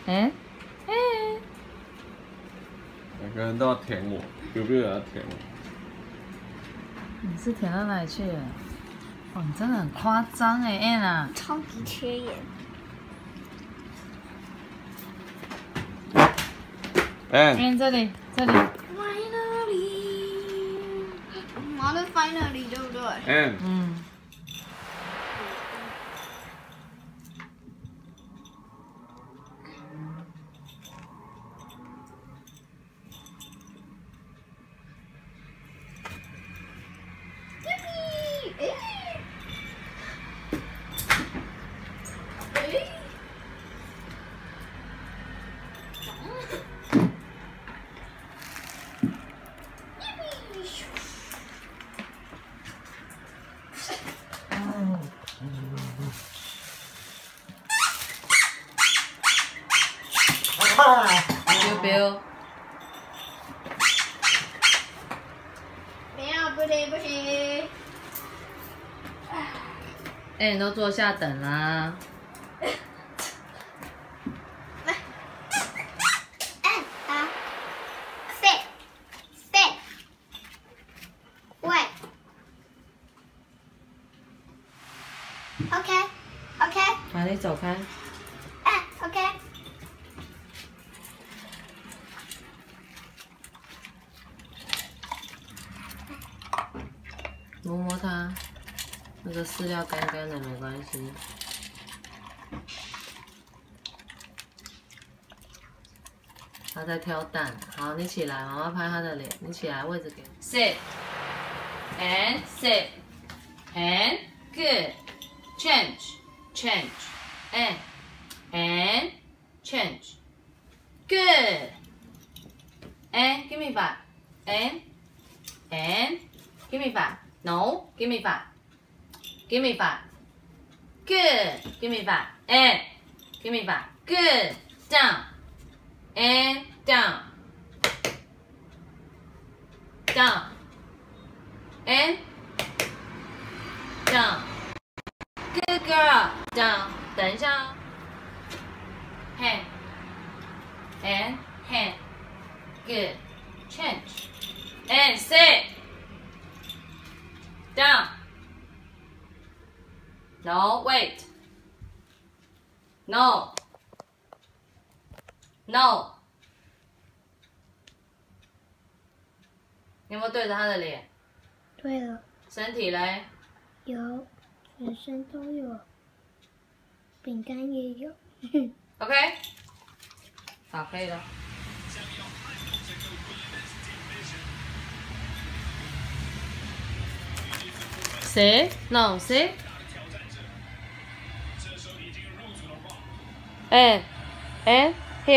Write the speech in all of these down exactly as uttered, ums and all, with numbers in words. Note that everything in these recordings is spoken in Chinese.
哎哎， 每个人都要舔我，有没有人要舔我？ 你是舔到哪里去了？哦，你真的很夸张哎，Anna。 超级缺盐。 哎， 嗯，这里这里。 Finally， 妈的 Finally 对不对？ 哎， 嗯。 Biu biu， 没有，不行不行。 哎，你都坐下等啦。 来，哎啊 ，sit sit， 喂 ，OK OK， 好，你走开。 哎 OK。 摸摸它，那个饲料干干的没关系。它在挑蛋。好，你起来，妈妈拍它的脸。你起来，位置给你。Sit and sit and good. Change change and and change. Good. And give me five. And and give me five. No, give me five. Give me five. Good. Give me five. And give me five. Good. Down. And down. Down. And down. Good girl. Down. 等一下哦。Hand. And hand. Good. Change. And sit. Down. No, wait. No. No. 你有没有对着他的脸？ 对了， 身体嘞？ 有，全身都有，饼干也有。 OK。好，可以了。谁 ？No， 谁？哎哎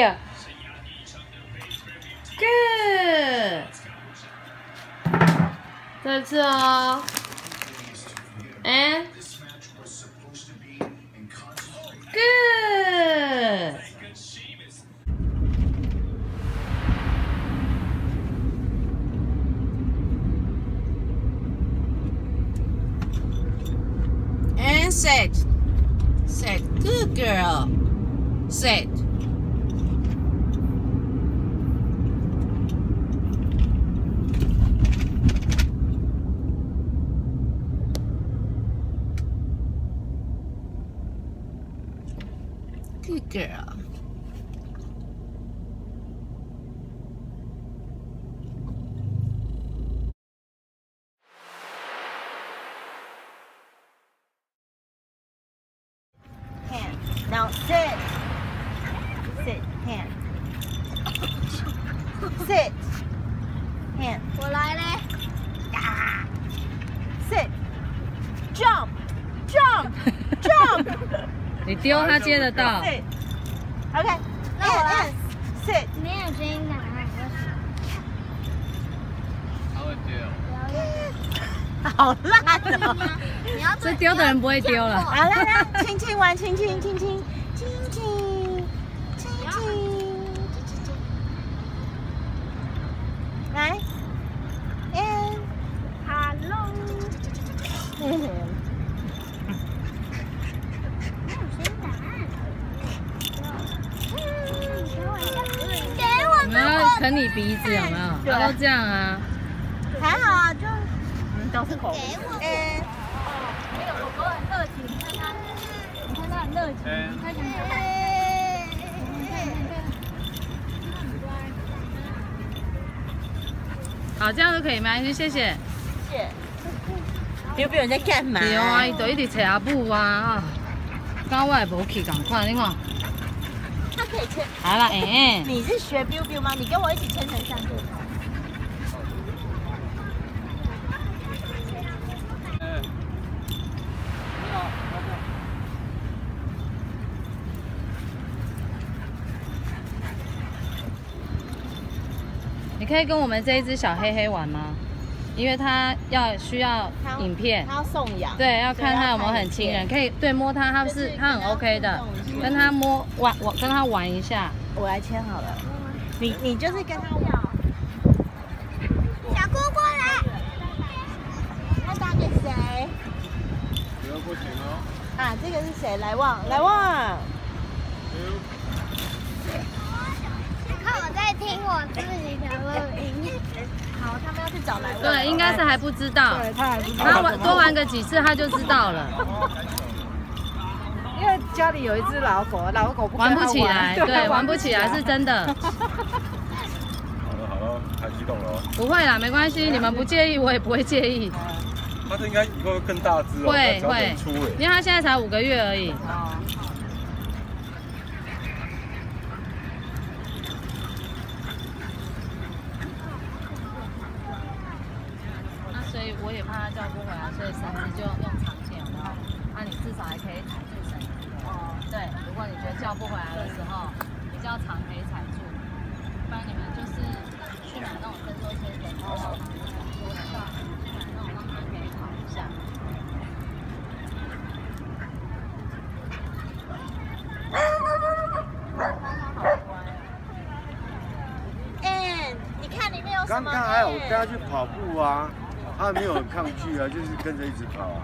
，Here。Good。再次哦。And。Good。And sit. Sit. Good girl. Sit. Good girl. Hand. Now sit. Sit. Hand. Sit. Hand. 我来嘞。 Sit. Jump. Jump. Jump. 你丢他接得到。 Sit. Okay. 那我来 And, and. Sit. 没有声音的啊， 他会丢。 好烂哦！ 你要这丢的人不会丢了。 好，来来，亲亲玩，亲亲亲亲亲亲亲亲，来，and Hello。没有声音的啊。 啃你鼻子，有没有？他都这样啊。 还好啊，就嗯都是口味。哎，那个狗狗很热情，你看它，你看它很热情，你看看看。 好，这样就可以吗？谢谢。谢谢。有没有在干嘛？ 对啊，伊就一直找阿母啊啊！刚我也无去，赶快你看。 它可以牵。 好了，哎哎。 你是学 biu biu 吗？你跟我一起牵成像这种。 你可以跟我们这一只小黑黑玩吗？因为它要需要影片， 它要送养， 对，要看它有没有很亲人，可以对摸它，它是它很 OK 的，跟它摸玩我跟它玩一下。 我来牵好了，你你就是跟它玩。小姑过来，要打给谁？ 这个不行哦。 啊，这个是谁？来旺，来旺。 看我在听我自己的录音。 好，他们要去找来旺。 对，应该是还不知道。 对，他还不知道。 他玩多玩个几次，他就知道了。 因为家里有一只老狗，老狗不玩不起来，对，玩不起来是真的。 好了好了，太激动了哦。 不会啦，没关系，你们不介意，我也不会介意。 它这应该以后会更大只哦， 会会出哎， 因为它现在才五个月而已。那所以我也怕它叫不回来，所以绳子就用长线，然后那你至少还可以踩住绳子。哦，对，如果你觉得叫不回来的时候，比较长可以踩住，不然你们就是去买那种伸缩牵绳，然后多的话，去买那种让它可以跑一下。 哎，你看里面有什么？ 刚刚还有我带他去跑步啊，他没有很抗拒啊，就是跟着一直跑啊。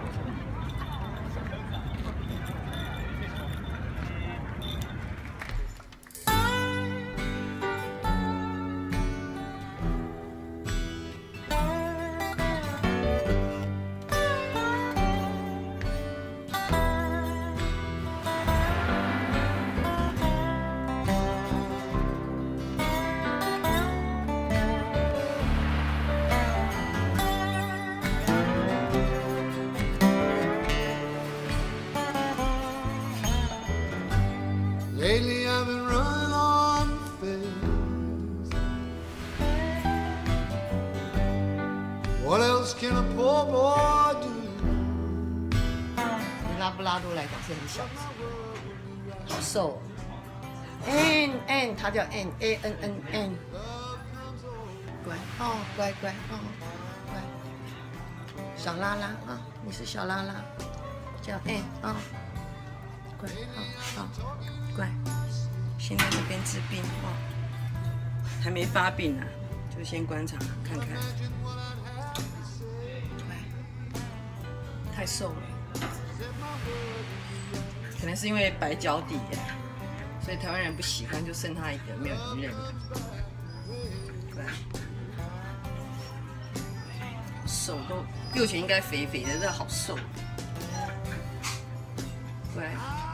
Lately I've been running on faith. What else can a poor boy do? 拉布拉多来讲是很小只，好瘦。N N， 它叫 N A N N N， 乖哦，乖乖哦，乖，小拉拉啊，你是小拉拉，叫 N 啊，乖，好好乖。先在这边治病哦，还没发病呢，就先观察看看。乖，太瘦了。可能是因为白脚底，所以台湾人不喜欢，就剩他一个，没有人认。乖，瘦都幼犬应该肥肥的，这好瘦。乖。